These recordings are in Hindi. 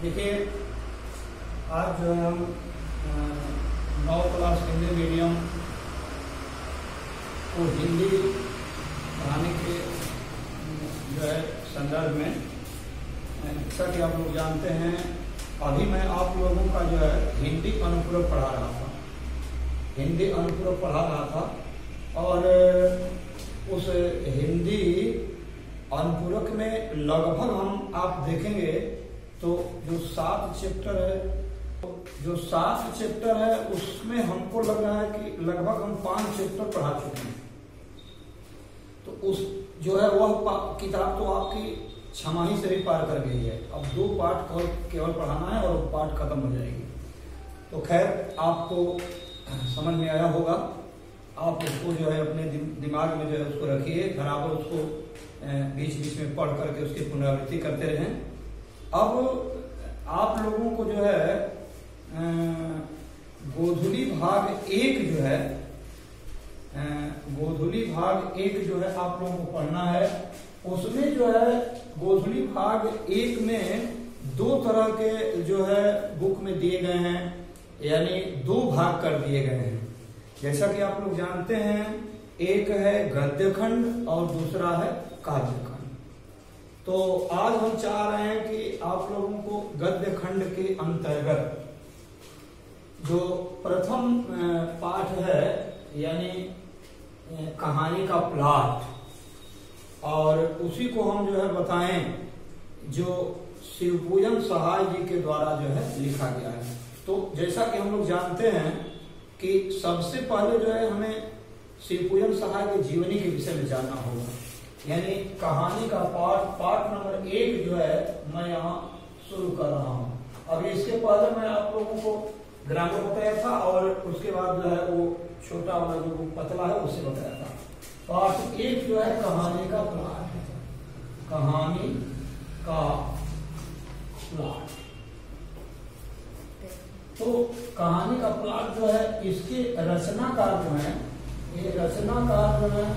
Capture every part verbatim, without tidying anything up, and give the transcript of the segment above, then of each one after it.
देखिए, आज जो है हम नौ क्लास हिंदी मीडियम को हिंदी पढ़ाने के जो है संदर्भ में, जैसा कि आप लोग जानते हैं, अभी मैं आप लोगों का जो है हिंदी अनुपूरक पढ़ा रहा था हिंदी अनुपूरक पढ़ा रहा था और उस हिंदी अनुपूरक में लगभग हम आप देखेंगे तो जो सात चैप्टर है जो सात चैप्टर है उसमें हमको लग रहा है कि लगभग हम पांच चैप्टर पढ़ा चुके हैं। तो उस जो है वह किताब तो आपकी छमाही से भी पार कर गई है। अब दो पाठ केवल पढ़ाना है और पाठ खत्म हो जाएगी। तो खैर, आपको समझ में आया होगा। आप उसको जो है अपने दिमाग में जो है उसको रखिए, बराबर उसको बीच बीच में पढ़ करके उसकी पुनरावृत्ति करते रहें। अब आप लोगों को जो है गोधुली भाग एक जो है गोधुली भाग एक जो है आप लोगों को पढ़ना है। उसमें जो है गोधुली भाग एक में दो तरह के जो है बुक में दिए गए हैं, यानी दो भाग कर दिए गए हैं। जैसा कि आप लोग जानते हैं, एक है गद्य खंड और दूसरा है काव्य खंड। तो आज हम चाह रहे हैं कि आप लोगों को गद्य खंड के अंतर्गत जो प्रथम पाठ है, यानी कहानी का प्लॉट, और उसी को हम जो है बताएं जो शिवपूजन सहाय जी के द्वारा जो है लिखा गया है। तो जैसा कि हम लोग जानते हैं कि सबसे पहले जो है हमें शिवपूजन सहाय के जीवनी के विषय में जानना होगा, यानी कहानी का पाठ पाठ नंबर एक जो है मैं यहाँ शुरू कर रहा हूँ। अब इसके पहले मैं आप लोगों को ग्रामर बताया था और उसके बाद जो है वो छोटा वाला जो पतला है उससे बताया था। पाठ एक जो है कहानी का प्लॉट है, कहानी का प्लॉट। तो कहानी का प्लॉट जो है, इसके रचनाकार जो है, ये रचनाकार जो है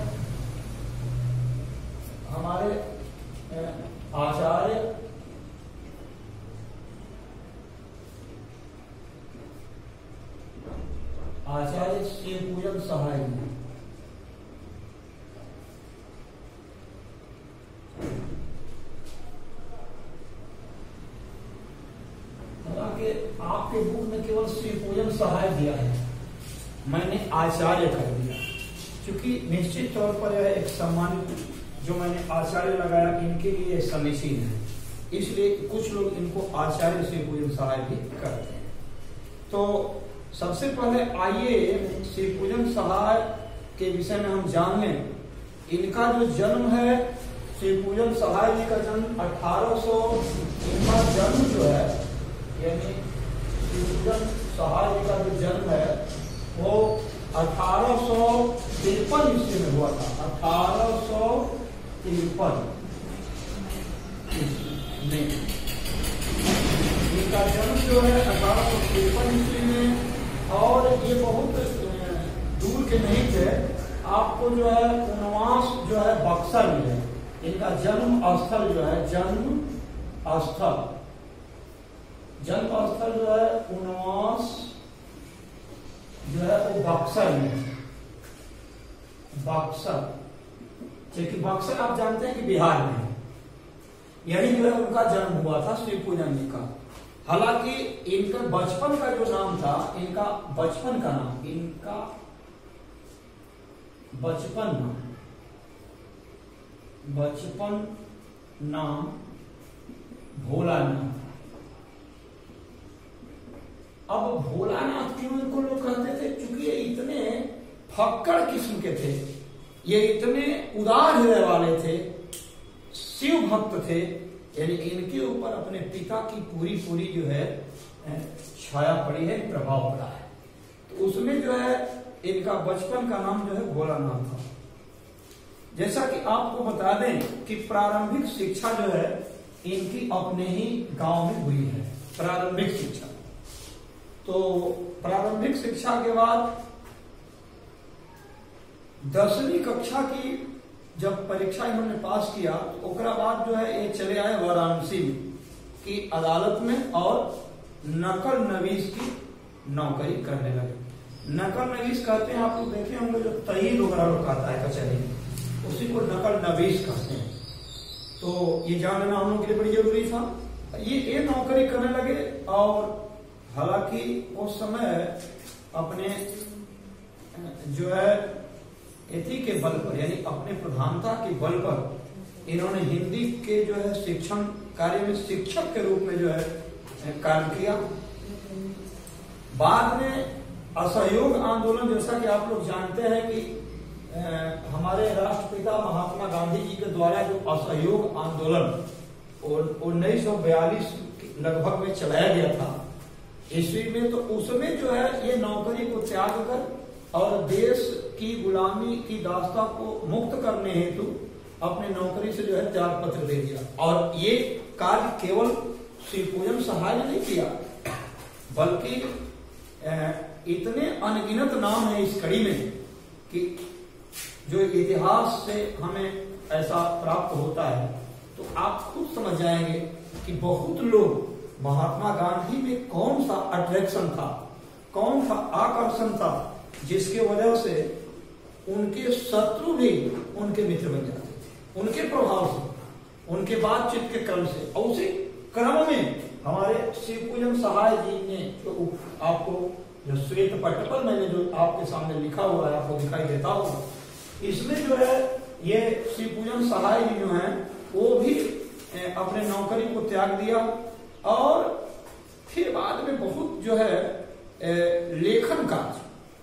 हमारे आचार्य आचार्य शिवपूजन सहाय जी। हालांकि आपके बुक में केवल शिवपूजन सहाय दिया है, मैंने आचार्य कर दिया, क्योंकि निश्चित तौर पर यह एक सम्मानित जो मैंने आचार्य लगाया इनके लिए समीचीन है, इसलिए कुछ लोग इनको आचार्य शिवपूजन सहाय भी करते हैं। तो सबसे पहले आइए शिवपूजन सहाय के विषय में हम जान लें। इनका जो जन्म है, शिवपूजन सहाय जी का जन्म अठारह सौ इनका जन्म जो है, यानी शिवपूजन सहाय जी का जो जन्म है वो अठारह सौ तिरपन ईस्वी में हुआ था। अठारह सौ तिरपन में इनका जन्म जो है अठारह सौ तिरपन ईस्वी में, और ये बहुत दूर के नहीं थे। आपको जो है उनवास जो है बक्सर में है। इनका जन्म स्थल जो है जन्म स्थल जन्म स्थल जो है उनवास जो है वो बक्सर में है। बक्सर, क्योंकि बक्सर आप जानते हैं कि बिहार में है, यही जो है उनका जन्म हुआ था शिवपूजन जी का। हालांकि इनका बचपन का जो नाम था, इनका बचपन का नाम इनका बचपन नाम बचपन नाम भोलानाथ। अब भोलानाथ क्यों इनको लोग कहते थे? क्योंकि ये इतने फक्कड़ किस्म के थे, ये इतने उदार हृदय वाले थे, शिव भक्त थे, यानी इनके ऊपर अपने पिता की पूरी पूरी जो है छाया पड़ी है, प्रभाव पड़ा है। तो उसमें जो है इनका बचपन का नाम जो है भोलानाथ था। जैसा कि आपको बता दें कि प्रारंभिक शिक्षा जो है इनकी अपने ही गांव में हुई है, प्रारंभिक शिक्षा। तो प्रारंभिक शिक्षा के बाद दसवीं कक्षा की जब परीक्षा इन्होंने पास किया तो ओकरा बाद जो है ये चले आए वाराणसी में, की अदालत में और नकल नवीस की नौकरी करने लगे। नकल नवीस कहते हैं, आप लोग देखे होंगे जो तहील वगैरह लोग कहता है कचहरी, उसी को नकल नवीस कहते हैं। तो ये जान लेना हम लोग के लिए बड़ी जरूरी था। ये ये नौकरी करने लगे और हालांकि उस समय अपने जो है एथी के बल पर यानी अपने प्रधानता के बल पर इन्होंने हिंदी के जो है शिक्षण कार्य में शिक्षक के रूप में जो है कार्य किया। बाद में असहयोग आंदोलन, जैसा कि आप लोग जानते हैं कि आ, हमारे राष्ट्रपिता महात्मा गांधी जी के द्वारा जो असहयोग आंदोलन उन्नीस सौ बयालीस लगभग में चलाया गया था ईस्वी में, तो उसमें जो है ये नौकरी को त्याग कर और देश की गुलामी की दास्ता को मुक्त करने हेतु अपने नौकरी से जो है त्याग पत्र दे दिया। और ये कार्य केवल श्री पूजन सहाय ने नहीं किया, बल्कि इतने अनगिनत नाम है इस कड़ी में कि जो इतिहास से हमें ऐसा प्राप्त होता है तो आप खुद समझ जाएंगे कि बहुत लोग महात्मा गांधी में कौन सा अट्रैक्शन था, कौन सा आकर्षण था जिसके वजह से उनके शत्रु भी उनके मित्र बन जाते थे, उनके प्रभाव से, उनके बातचीत के क्रम से। और उसी क्रम में हमारे श्री पूजन सहाय जी ने जो आपको जो श्वेत पट्ट पर मैंने जो आपके सामने लिखा हुआ है आपको दिखाई देता होगा, इसमें जो है ये श्री पूजन सहाय जी जो है वो भी अपने नौकरी को त्याग दिया और फिर बाद में बहुत जो है लेखन कार्य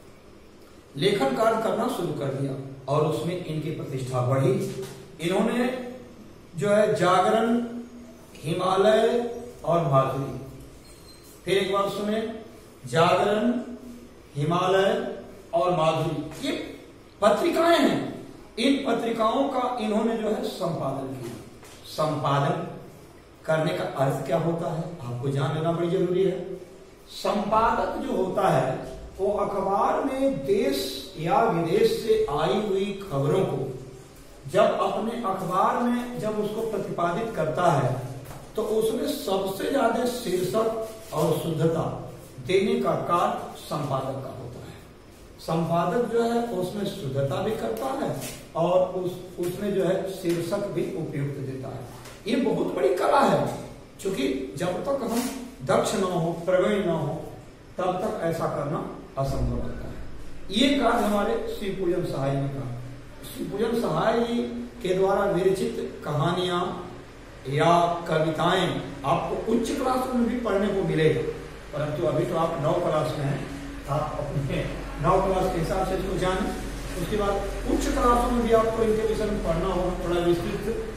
लेखन कार्य करना शुरू कर दिया और उसमें इनकी प्रतिष्ठा बढ़ी। इन्होंने जो है जागरण, हिमालय और माधुरी, फिर एक बार सुने, जागरण, हिमालय और माधुरी, ये पत्रिकाएं हैं। इन पत्रिकाओं का इन्होंने जो है संपादन किया। संपादन करने का अर्थ क्या होता है आपको जान लेना बड़ी जरूरी है। संपादक जो होता है वो अखबार में देश या विदेश से आई हुई खबरों को जब अपने अखबार में जब उसको प्रतिपादित करता है तो उसमें सबसे ज्यादा शीर्षक और शुद्धता देने का कार्य संपादक का होता है। संपादक जो है उसमें शुद्धता भी करता है और उस उसमें जो है शीर्षक भी उपयुक्त देता है। ये बहुत बड़ी कला है, क्योंकि जब तक हम दक्ष न हो, प्रवीण न हो, तब तक ऐसा करना असंभव होता है। ये कार्य हमारे श्री पूजन सहाय ने कहा। श्री पूजन सहाय जी के द्वारा विरचित कहानियां या कविताएं आपको उच्च क्लास में भी पढ़ने को मिलेगा, परंतु अभी तो आप नौ क्लास में हैं, आप अपने नौ क्लास के हिसाब से इसको जानें। उसके बाद उच्च क्लासों में भी आपको इनके विषय में पढ़ना होगा थोड़ा विस्तृत।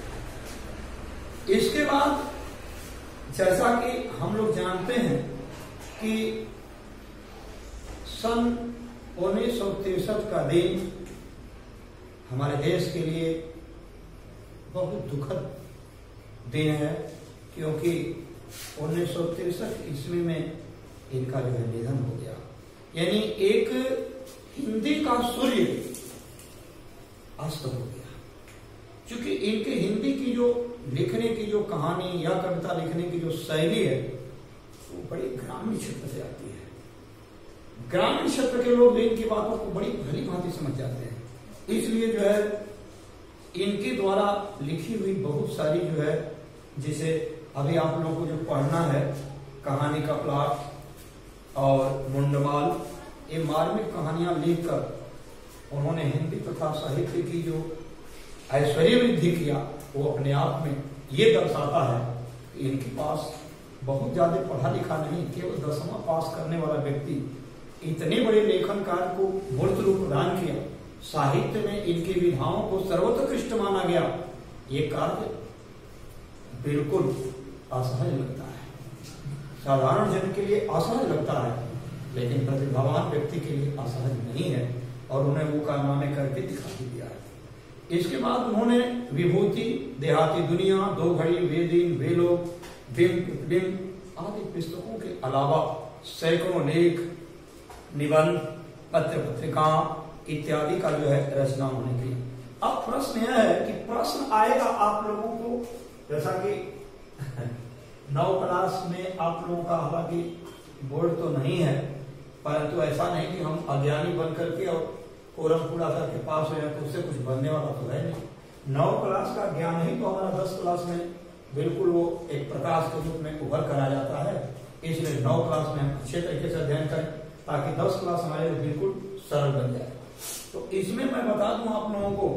इसके बाद जैसा कि हम लोग जानते हैं कि सन उन्नीस सौ तिरसठ का दिन हमारे देश के लिए बहुत दुखद दिन है, क्योंकि उन्नीस सौ तिरसठ ईस्वी में इनका जो है निधन हो गया। यानी एक हिंदी का सूर्य अस्त हो गया, क्योंकि इनके हिंदी की जो लिखने की जो कहानी या कविता लिखने की जो शैली है वो बड़ी ग्रामीण क्षेत्र से आती है। ग्रामीण क्षेत्र के लोग इनकी बातों को बड़ी भली भांति समझ जाते हैं, इसलिए जो है इनके द्वारा लिखी हुई बहुत सारी जो है, जिसे अभी आप लोगों को जो पढ़ना है, कहानी का प्लॉट और मुंडमाल, ये मार्मिक कहानियां लिखकर उन्होंने हिंदी तथा साहित्य की जो ऐश्वर्य वृद्धि किया वो अपने आप में ये दर्शाता है कि इनके पास बहुत ज्यादा पढ़ा लिखा नहीं, केवल दसवां पास करने वाला व्यक्ति इतने बड़े लेखन कार्य को मूर्त रूप प्रदान किया। साहित्य में इनकी विधाओं को सर्वोत्कृष्ट माना गया। ये कार्य बिल्कुल असहज लगता है, साधारण जन के लिए असहज लगता है, लेकिन प्रतिभावान व्यक्ति के लिए असहज नहीं है और उन्हें वो कारनामे करके दिखा भी दिया है। इसके बाद उन्होंने विभूति, देहाती दुनिया, दो घड़ी, वे दिन, वे लोग, बिंब प्रतिबिंब आदि पुस्तकों के अलावा सैकड़ों लेख, निबंध, पत्र पत्रिका इत्यादि का जो है रचना होने की। अब प्रश्न यह है कि प्रश्न आएगा आप लोगों को, जैसा कि नौ क्लास में आप लोगों का हालांकि बोर्ड तो नहीं है, परंतु ऐसा नहीं कि हम अज्ञानी बन करके और कोरम पूरा करके पास हो जाए तो उससे कुछ बनने वाला तो है नहीं। नौ क्लास का ज्ञान ही तो हमारा दस क्लास में बिल्कुल वो एक प्रकाश के रूप में उभर कर आ जाता है। इसलिए नौ क्लास में हम अच्छे तरीके से अध्ययन करें ताकि दस क्लास हमारे लिए बिल्कुल सरल बन जाए। तो इसमें मैं बता दूं आप लोगों को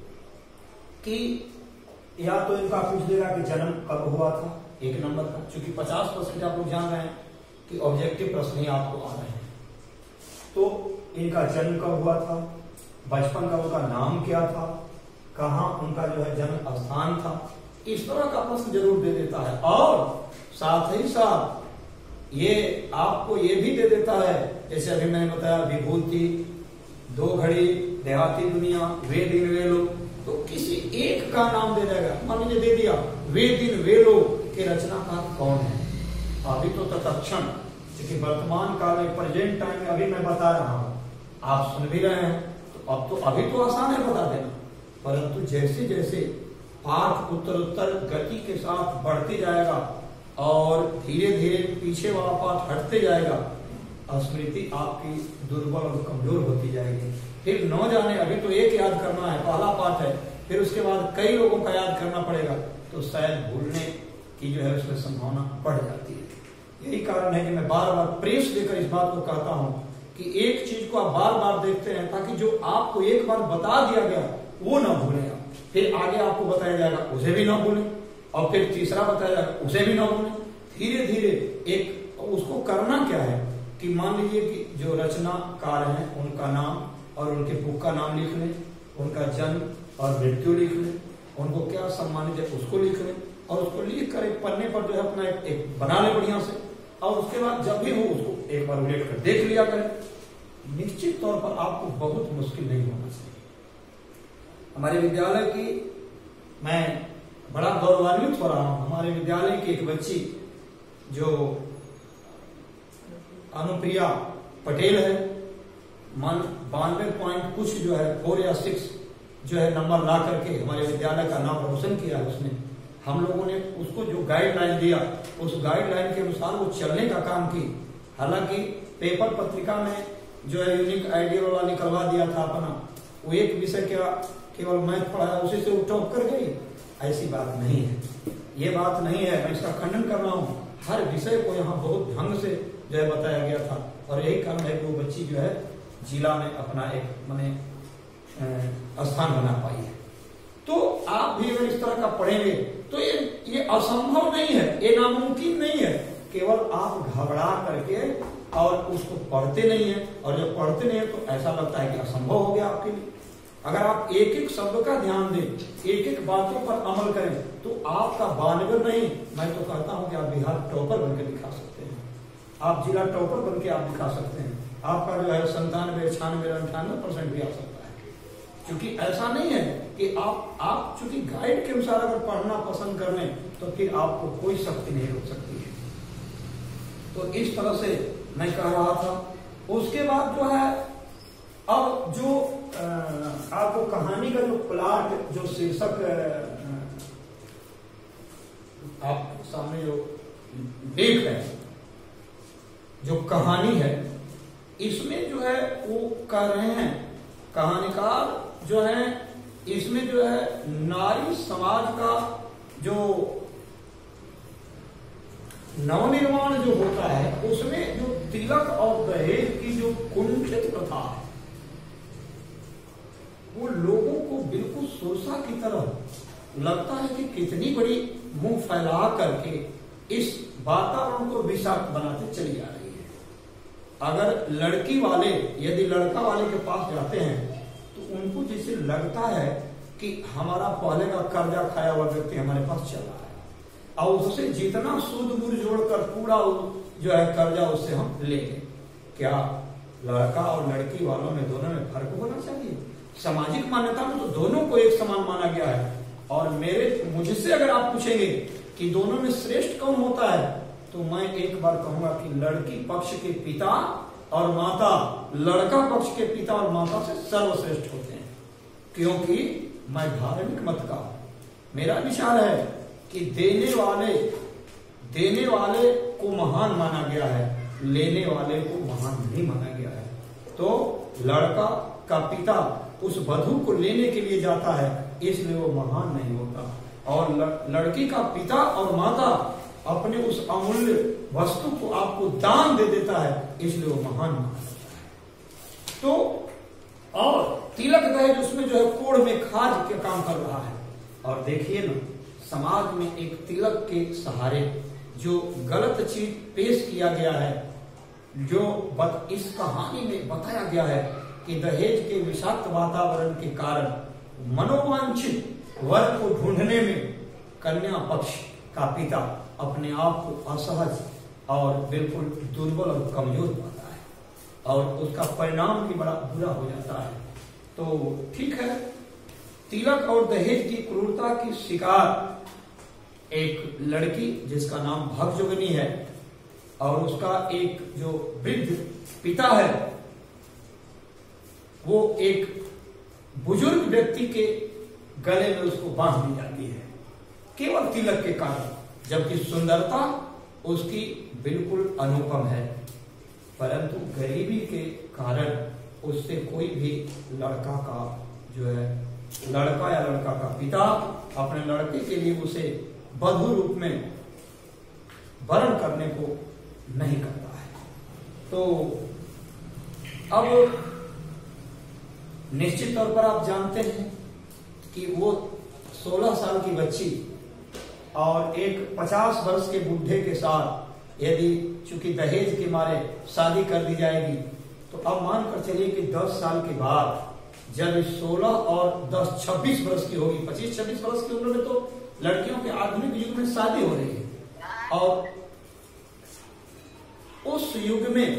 कि या तो इनका पूछ देगा कि जन्म कब हुआ था, एक नंबर का, क्योंकि पचास परसेंट आप लोग जान रहे हैं कि ऑब्जेक्टिव प्रश्न ही आपको आ रहे हैं। तो इनका जन्म कब हुआ था, बचपन का उनका नाम क्या था, कहाँ उनका जो है जन्म स्थान था, इस तरह का प्रश्न जरूर दे देता है। और साथ ही साथ ये आपको ये भी दे देता है, जैसे अभी मैंने बताया विभूति, दो घड़ी, देहाती दुनिया, वे दिन वे लोग, तो किसी एक का नाम दे देगा। मान लीजिए दे दिया वे दिन वे लोग के रचनाकार कौन है। अभी तो तत्क्षण, क्योंकि वर्तमान काल में प्रेजेंट टाइम में अभी मैं बता रहा हूं, आप सुन भी रहे हैं, तो अब तो अभी तो आसान है बता देना, परंतु जैसे जैसे पाठ उत्तर उत्तर गति के साथ बढ़ते जाएगा और धीरे धीरे पीछे वाला पाठ हटते जाएगा, स्मृति आपकी दुर्बल और कमजोर होती जाएगी। फिर न जाने, अभी तो एक याद करना है, पहला पाठ है, फिर उसके बाद कई लोगों का याद करना पड़ेगा, तो शायद भूलने की जो है उसमें संभावना बढ़ जाती है। यही कारण है कि मैं बार बार प्रेस देकर इस बात को कहता हूं कि एक चीज को आप बार बार देखते हैं ताकि जो आपको एक बार बता दिया गया वो ना भूलें, फिर आगे आपको बताया जाएगा उसे भी ना भूलें, और फिर तीसरा बताया जाएगा उसे भी ना भूलें। धीरे धीरे एक उसको करना क्या है कि मान लीजिए कि जो रचनाकार हैं उनका नाम और उनके बुक का नाम लिख लें, उनका जन्म और मृत्यु लिख लें, उनको क्या सम्मानित है उसको लिख लें, और उसको लिख कर एक पन्ने पर जो है अपना एक, एक बना ले बढ़िया से, और उसके बाद जब भी हो उसको एक बार उलट कर देख लिया करें। निश्चित तौर पर आपको बहुत मुश्किल नहीं होना चाहिए। हमारे विद्यालय की मैं बड़ा गौरवान्वित हो रहा हूं, हमारे विद्यालय की एक बच्ची जो अनुप्रिया पटेल है, मन बानवे पॉइंट कुछ जो है फोर या सिक्स जो है नंबर ला करके हमारे विद्यालय का नाम रोशन किया है उसने। हम लोगों ने उसको जो गाइडलाइन दिया उस गाइडलाइन के अनुसार वो चलने का काम की। हालांकि पेपर पत्रिका में जो है यूनिक आइडियल वाला निकलवा दिया था अपना, वो एक विषय क्या केवल मैथ पढ़ाया उसी से वो टॉप कर गई, ऐसी बात नहीं है, ये बात नहीं है, मैं इसका खंडन कर रहा हूँ। हर विषय को यहाँ बहुत ढंग से जो है बताया गया था, और यही कारण है कि वो बच्ची जो है जिला में अपना एक माने स्थान बना पाई है। तो आप भी अगर इस तरह का पढ़ेंगे तो ये ये असंभव नहीं है, ये नामुमकिन नहीं है, केवल आप घबरा करके और उसको पढ़ते नहीं है, और जब पढ़ते नहीं है तो ऐसा लगता है कि असंभव हो गया आपके लिए। अगर आप एक एक शब्द का ध्यान दें, एक एक बातों पर अमल करें, तो आपका बानवे नहीं, मैं तो कहता हूं कि आप बिहार टॉपर बनकर दिखा सकते हैं, आप जिला टॉपर बनकर आप दिखा सकते हैं, आपका जो है संतानवे छियानवे अंठानवे परसेंट भी आ सकता है। क्योंकि ऐसा नहीं है कि आप आप चूंकि गाइड के अनुसार अगर पढ़ना पसंद कर लें तो फिर आपको कोई शक्ति नहीं रोक सकती है। तो इस तरह से मैं कह रहा था। उसके बाद जो है अब जो आ, आपको कहानी का जो प्लॉट, जो शीर्षक आप सामने जो देख रहे हैं, जो कहानी है, इसमें जो है वो कह रहे हैं कहानीकार जो है, इसमें जो है नारी समाज का जो नवनिर्माण जो होता है उसमें जो तिलक और दहेज की जो कुंठित प्रथा है वो लोगों को बिल्कुल सोसा की तरह लगता है कि कितनी बड़ी मुंह फैला करके इस वातावरण को विषाक्त बनाते चली आ रही है। अगर लड़की वाले यदि लड़का वाले के पास जाते हैं तो उनको जैसे लगता है कि हमारा पहले का कर्जा खाया हुआ व्यक्ति हमारे पास चल रहा है, और उससे जितना सूद बूद जोड़कर पूरा जो है कर्जा उससे हम ले लें। क्या लड़का और लड़की वालों में दोनों में फर्क होना चाहिए? सामाजिक मान्यता में तो दोनों को एक समान माना गया है, और मेरे मुझसे अगर आप पूछेंगे कि दोनों में श्रेष्ठ कौन होता है, तो मैं एक बार कहूंगा कि लड़की पक्ष के पिता और माता लड़का पक्ष के पिता और माता से सर्वश्रेष्ठ होते हैं। क्योंकि मैं धार्मिक मत का हूं, मेरा विचार है कि देने वाले देने वाले को महान माना गया है, लेने वाले को महान नहीं माना गया है। तो लड़का का पिता उस वधू को लेने के लिए जाता है, इसलिए वो महान नहीं होता। और लड़की का पिता और माता अपने उस अमूल्य वस्तु को आपको दान दे देता है, इसलिए वो महान माना जाता है। तो और तिलक दहेज उसमें जो है कोढ़ में खाद के काम कर रहा है। और देखिए ना, समाज में एक तिलक के सहारे जो गलत चीज पेश किया गया है, जो बत, इस कहानी में बताया गया है कि दहेज के विषाक्त वातावरण के कारण मनोवांछित वर को ढूंढने में कन्या पक्ष का पिता अपने आप को असहज और बिल्कुल दुर्बल और कमजोर पाता है, और उसका परिणाम भी बड़ा बुरा हो जाता है। तो ठीक है, तिलक और दहेज की क्रूरता की शिकार एक लड़की जिसका नाम भगजोगिनी है, और उसका एक जो वृद्ध पिता है वो एक बुजुर्ग व्यक्ति के गले में उसको बांध दी जाती है केवल तिलक के कारण, जबकि सुंदरता उसकी बिल्कुल अनुपम है, परंतु गरीबी के कारण उससे कोई भी लड़का का जो है लड़का या लड़का का पिता अपने लड़के के लिए उसे वधू रूप में वरण करने को नहीं करता है। तो अब निश्चित तौर पर आप जानते हैं कि वो सोलह साल की बच्ची और एक पचास वर्ष के बुढ़े के साथ यदि चूंकि दहेज के मारे शादी कर दी जाएगी, तो अब मान कर चलिए कि दस साल के बाद जब सोलह और दस छब्बीस वर्ष की होगी, पच्चीस छब्बीस वर्ष की उम्र में तो लड़कियों के आधुनिक युग में शादी हो रही है। और उस युग में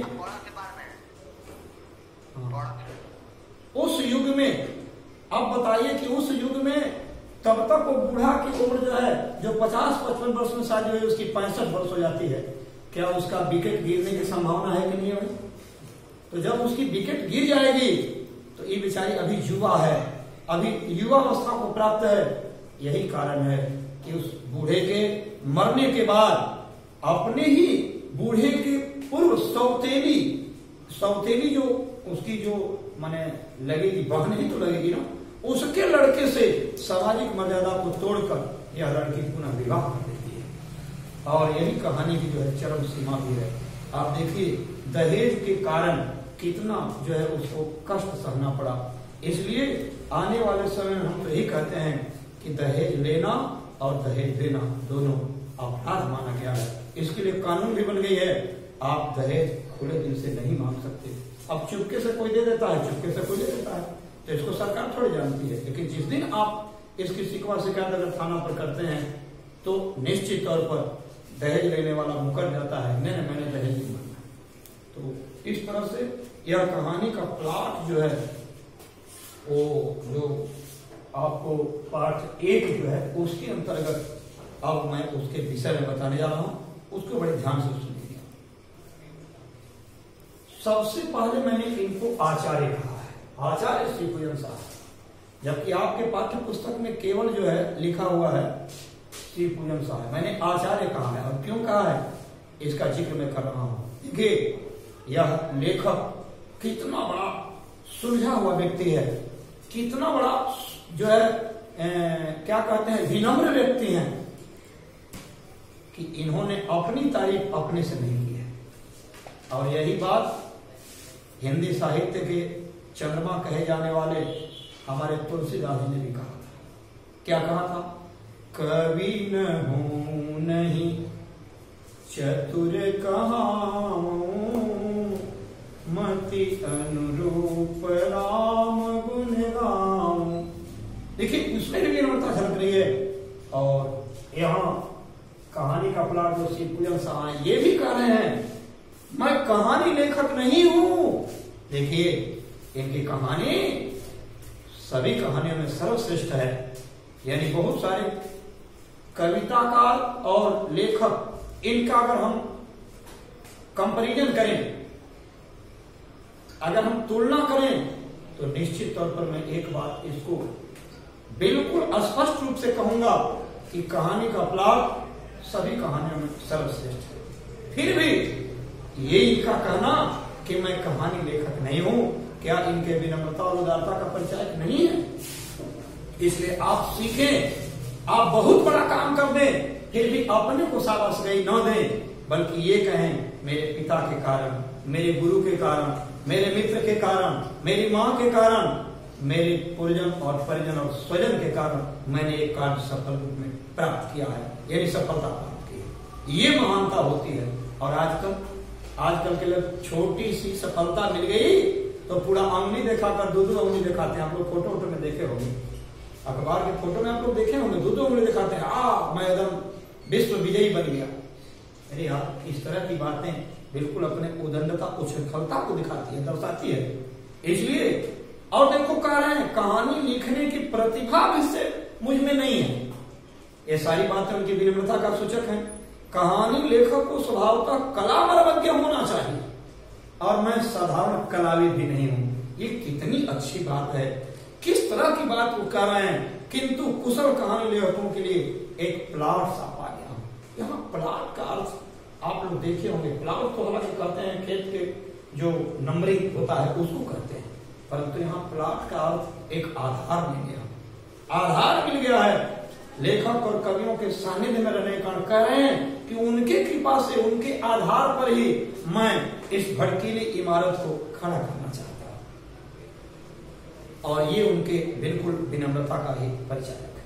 उस युग में अब बताइए कि उस युग में तब तक वो बूढ़ा की उम्र जो है जो पचास पचपन वर्ष में शादी हुई उसकी पैंसठ वर्ष हो जाती है, क्या उसका विकेट गिरने की संभावना है कि नहीं है? तो जब उसकी विकेट गिर जाएगी तो ये बेचारी अभी युवा है, अभी युवा अवस्था को प्राप्त है। यही कारण है कि उस बूढ़े के मरने के बाद अपने ही बूढ़े के पूर्व सौतेली सौतेली जो उसकी जो माने लगेगी, बहन ही तो लगेगी ना, उसके लड़के से सामाजिक मर्यादा को तोड़कर यह लड़की पुनः विवाह कर देती है। और यही कहानी की जो है चरम सीमा भी है। आप देखिए दहेज के कारण कितना जो है उसको कष्ट सहना पड़ा। इसलिए आने वाले समय में हम तो यही कहते हैं कि दहेज लेना और दहेज देना दोनों अपराध माना गया है। इसके लिए कानून भी बन गई है, आप दहेज खुले दिल से नहीं मांग सकते। अब चुपके से कोई दे देता है, चुपके से कोई दे देता है, तो इसको सरकार थोड़ी जानती है। लेकिन जिस दिन आप इसकी शिकवा शिकायत अगर थाना पर करते हैं तो निश्चित तौर पर दहेज लेने वाला मुकर जाता है, नहीं नहीं मैंने दहेज नहीं मांगा। तो इस तरह से यह कहानी का प्लॉट जो है वो जो आपको पाठ एक जो है उसके अंतर्गत अब मैं उसके विषय में बताने जा रहा हूं, उसको बड़े ध्यान से सुनिए। सबसे पहले मैंने इनको आचार्य कहा है, आचार्य श्री पूजन साहब, जबकि आपके पाठ्य पुस्तक में केवल जो है लिखा हुआ है श्री पूजन साहब। मैंने आचार्य कहा है, और क्यों कहा है इसका जिक्र मैं कर रहा हूं। देखिए यह लेखक कितना बड़ा सुलझा हुआ व्यक्ति है, कितना बड़ा जो है ए, क्या कहते हैं विनम्र व्यक्ति हैं कि इन्होंने अपनी तारीफ अपने से नहीं की है। और यही बात हिंदी साहित्य के चंद्रमा कहे जाने वाले हमारे तुलसीदास जी ने भी कहा था। क्या कहा था? कवि न हूं नहीं चतुर कहाऊं, मति अनुरूप राम गुण गाऊं। देखिए उसमें भी विनम्रता झलक रही है। और यहाँ कहानी का प्लॉट जो श्री पूजन साहब ये भी कह रहे हैं मैं कहानी लेखक नहीं हूं। देखिए इनकी कहानी सभी कहानियों में सर्वश्रेष्ठ है, यानी बहुत सारे कविताकार और लेखक इनका अगर हम कंपैरिजन करें, अगर हम तुलना करें तो निश्चित तौर पर मैं एक बात इसको बिल्कुल स्पष्ट रूप से कहूंगा कि कहानी का प्लॉट सभी कहानियों में सर्वश्रेष्ठ है। फिर भी ये इनका कहना कि मैं कहानी लेखक नहीं हूं, क्या इनके विनम्रता और उदारता का परिचय नहीं है? इसलिए आप सीखें, आप बहुत बड़ा काम कर दें, फिर भी अपने को शाबाशी न दें, बल्कि ये कहें मेरे पिता के कारण, मेरे गुरु के कारण, मेरे मित्र के कारण, मेरी माँ के कारण, मेरे परिजन और परिजन और स्वजन के कारण मैंने एक कार्य सफल रूप में प्राप्त किया है, यानी सफलता प्राप्त की है। ये महानता होती है। और आजकल आजकल के लोग छोटी सी सफलता मिल गई तो पूरा अंगली दिखाकर दो दो अंगली दिखाते हैं। आप लोग फोटो वोटो में देखे होंगे, अखबार के फोटो में आप लोग देखे होंगे, दो दो अंगली दिखाते हैं, आ मैं एकदम विश्व विजयी बन गया। अरे यार, इस तरह की बातें बिल्कुल अपने उदंडता उछलता को दिखाती है, दर्शाती है। इसलिए और देखो कह रहे हैं कहानी लिखने की प्रतिभा इससे मुझ में नहीं है। ये सारी बातें उनकी विनम्रता का सूचक है। कहानी लेखक को स्वभावतः कला मर्मज्ञ होना चाहिए और मैं साधारण कलाविद भी नहीं हूं। ये कितनी अच्छी बात है, किस तरह की बात वो कर रहे हैं। किंतु कुशल कहानी लेखकों के लिए एक प्लॉट सा पा गया। यहाँ प्लॉट का अर्थ आप लोग देखे होंगे। प्लॉट तो हालांकि कहते हैं खेत के जो नंबरिंग होता है उसको कहते हैं, परंतु यहाँ प्लॉट का अर्थ एक आधार मिल गया। आधार मिल गया है। लेखक और कवियों के सानिध्य में रहने का कह रहे हैं कि उनके कृपा से, उनके आधार पर ही मैं इस भड़कीली इमारत को खड़ा करना चाहता हूं। और ये उनके बिल्कुल विनम्रता का ही परिचायक है।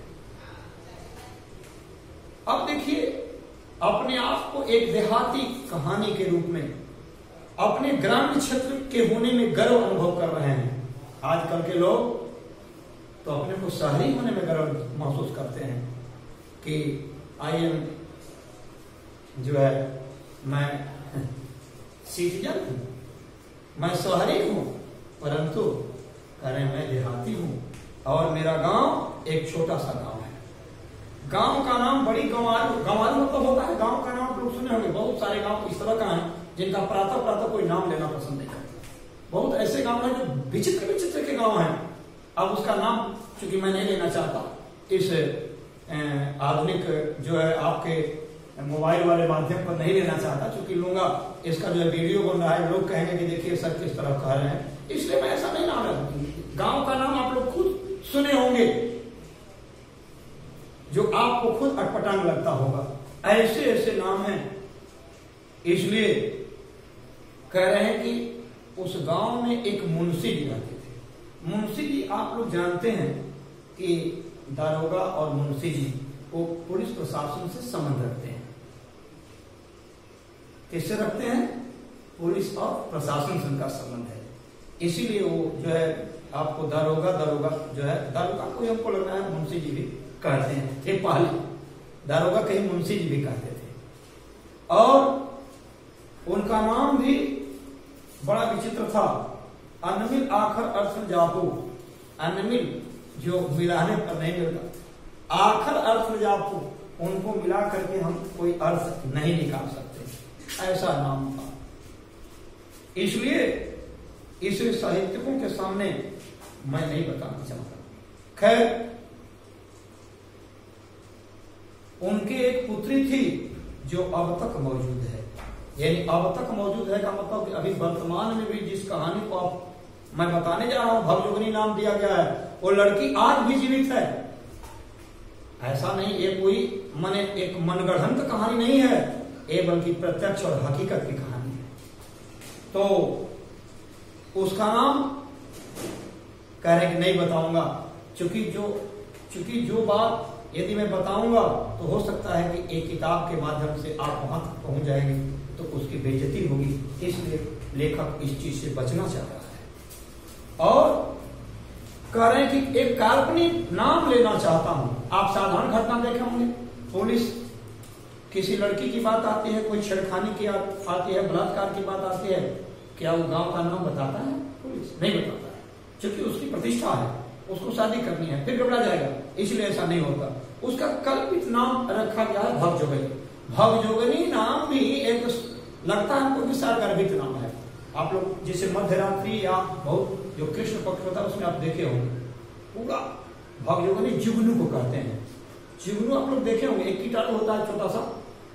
अब देखिए, अपने आप को एक देहाती कहानी के रूप में अपने ग्रामीण क्षेत्र के होने में गर्व अनुभव कर रहे हैं। आजकल के लोग तो अपने को शहरी होने में गर्व महसूस करते हैं कि आई एम जो है मैं सिटीजन हूं, मैं शहरी हूं, परंतु अरे मैं देहाती हूं और मेरा गांव एक छोटा सा गांव है। गांव का नाम बड़ी गंवारू, गंवारू मतलब होता है गांव का नाम आप लोग सुने होंगे। बहुत सारे गांव इस तरह का है जिनका प्रातः प्रातः कोई नाम लेना पसंद नहीं करता। बहुत ऐसे गांव हैं जो विचित्र विचित्र के गांव हैं। अब उसका नाम चूंकि मैं नहीं लेना चाहता, इस आधुनिक जो है आपके मोबाइल वाले माध्यम पर नहीं लेना चाहता, चूंकि लूंगा इसका जो है वीडियो बन रहा है, लोग कहेंगे कि देखिए सर किस तरह कह रहे हैं, इसलिए मैं ऐसा नहीं नाम लेता। गांव का नाम आप लोग खुद सुने होंगे जो आपको खुद अटपटांग लगता होगा। ऐसे ऐसे नाम हैं। इसलिए कह रहे हैं कि उस गांव में एक मुंशी जी रहते थे। मुंशी जी आप लोग जानते हैं कि दारोगा और मुंशी जी वो पुलिस प्रशासन से संबंध रखते हैं। किससे रखते हैं? पुलिस और प्रशासन से उनका संबंध है। इसीलिए वो जो है आपको दारोगा दारोगा जो है दारोगा को हमको लग रहा है मुंशी जी भी कहते हैं। थे पहले दारोगा कहीं मुंशी जी भी कहते थे। और उनका नाम भी बड़ा विचित्र था। अनमिल आखर अर्थ जापू। अनमिल जो मिलाने पर नहीं मिलता, आखर अर्थ जापू, उनको मिला करके हम कोई अर्थ नहीं निकाल सकते, ऐसा नाम था। इसलिए इसे साहित्यकों के सामने मैं नहीं बताना चाहता। खैर, उनकी एक पुत्री थी जो अब तक मौजूद है। यानी अब तक मौजूद है का मतलब कि अभी वर्तमान में भी जिस कहानी को आप मैं बताने जा रहा हूं, भवयोगिनी नाम दिया गया है, वो लड़की आज भी जीवित है। ऐसा नहीं ये कोई मने एक मनगढ़ंत कहानी नहीं है, ये बल्कि प्रत्यक्ष और हकीकत की कहानी है। तो उसका नाम कह रहे कि नहीं बताऊंगा, क्योंकि जो क्योंकि जो बात यदि मैं बताऊंगा तो हो सकता है कि एक किताब के माध्यम से आप वहां तक पहुंच जाएंगे तो उसकी बेइज्जती होगी। इसलिए लेखक इस चीज से बचना चाह रहा है और कह रहे हैं कि एक काल्पनिक नाम लेना चाहता हूं। आप साधारण घटना देखे होंगे, पुलिस किसी लड़की की बात आती है, कोई छेड़खानी की आती है, बलात्कार की बात आती है, क्या वो गांव का नाम बताता है? पुलिस नहीं बताता है, क्योंकि उसकी प्रतिष्ठा है, उसको शादी करनी है, फिर घबरा जाएगा, इसलिए ऐसा नहीं होता। उसका कल्पित नाम रखा गया है भवजोगिनी। भवजोगिनी नाम भी एक लगता है हमको विशाल गर्भित नाम है। आप लोग जैसे मध्यरात्रि या बहुत जो कृष्ण पक्ष होता है उसमें आप देखे होंगे, पूरा भवजोगिनी जुगनू को कहते हैं। जुगनू आप लोग देखे होंगे, एक कीटाणु होता है छोटा सा,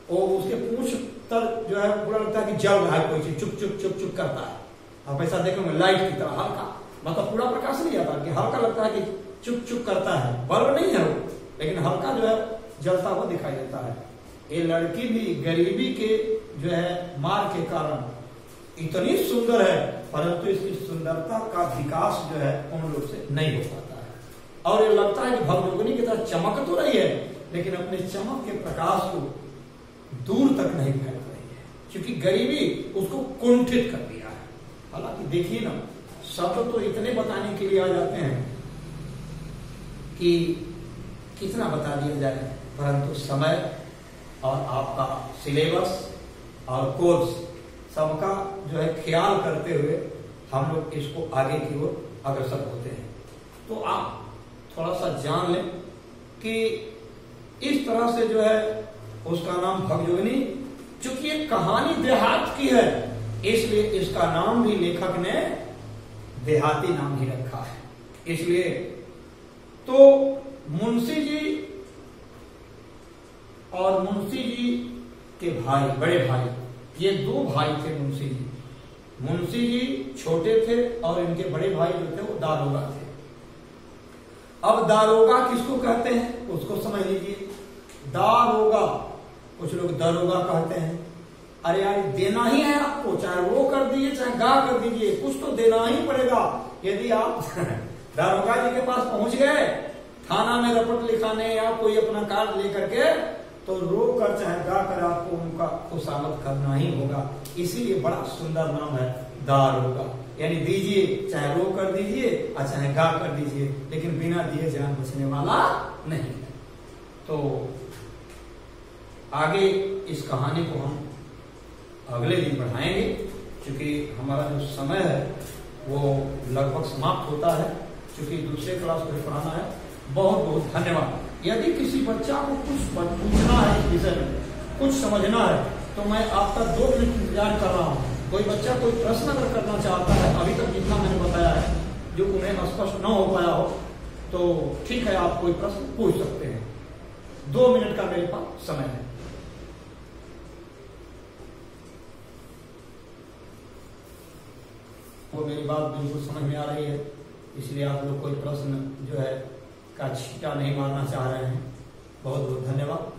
वो उसके पूंछ तर जो है पूरा लगता है कि जल रहा है, कोई चीज चुप चुप चुप चुप करता है। आप ऐसा देखोगे लाइट की तरह हल्का, मतलब पूरा प्रकाश नहीं आता कि हल्का लगता है कि चुप चुप करता है, बल्ब नहीं है वो, लेकिन हल्का जो है जलता हुआ दिखाई देता है। ये लड़की भी गरीबी के जो है मार के कारण इतनी सुंदर है, परंतु इसकी सुंदरता का विकास जो है पूर्ण रूप से नहीं हो पाता है। और ये लगता है कि भवयोगिनी की तरह चमक तो रही है, लेकिन अपने चमक के प्रकाश को दूर तक नहीं फैल रही है, क्योंकि गरीबी उसको कुंठित कर दिया है। हालांकि देखिए ना, शब्द तो इतने बताने के लिए आ जाते हैं कि कितना बता दिया जाए, परंतु समय और आपका सिलेबस और कोर्स सबका जो है ख्याल करते हुए हम लोग इसको आगे की ओर अग्रसर होते हैं। तो आप थोड़ा सा जान लें कि इस तरह से जो है उसका नाम भवयोगिनी, चूंकि एक कहानी देहात की है, इसलिए इसका नाम भी लेखक ने देहाती नाम ही रखा है। इसलिए तो मुंशी जी और मुंशी जी के भाई, बड़े भाई, ये दो भाई थे मुंशी जी। मुंशी जी छोटे थे और इनके बड़े भाई जो थे वो दारोगा थे। अब दारोगा किसको कहते हैं उसको समझ लीजिए। दारोगा, कुछ लोग दरोगा कहते हैं। अरे यार देना ही है आपको, चाहे वो कर दीजिए चाहे गा कर दीजिए, कुछ तो देना ही पड़ेगा। यदि आप दारोगा जी के पास पहुंच गए थाना में रिपोर्ट लिखाने या कोई अपना कार्ड लेकर के, तो रो कर चाहे गा कर आपको उनका खुशामद करना ही होगा। इसीलिए बड़ा सुंदर नाम है दारोगा, यानी दीजिए चाहे रो कर दीजिए और चाहे गा कर दीजिए, लेकिन बिना दिए जान बचने वाला नहीं है। तो आगे इस कहानी को हम अगले दिन बढ़ाएंगे, क्योंकि हमारा जो समय है वो लगभग समाप्त होता है, क्योंकि दूसरे क्लास में पढ़ाना है। बहुत बहुत धन्यवाद। यदि किसी बच्चा को कुछ पूछना है इस विषय में, कुछ समझना है, तो मैं आपका दो मिनट इंतजार कर रहा हूँ। कोई बच्चा कोई प्रश्न अगर करना चाहता है, अभी तक जितना मैंने बताया है जो उन्हें स्पष्ट न हो पाया हो, तो ठीक है, आप कोई प्रश्न पूछ सकते हैं। दो मिनट का मेरे पास समय है। वो मेरी बात बिल्कुल समझ में आ रही है, इसलिए आप लोग कोई प्रश्न जो है का छींटा नहीं मारना चाह रहे हैं। बहुत बहुत धन्यवाद।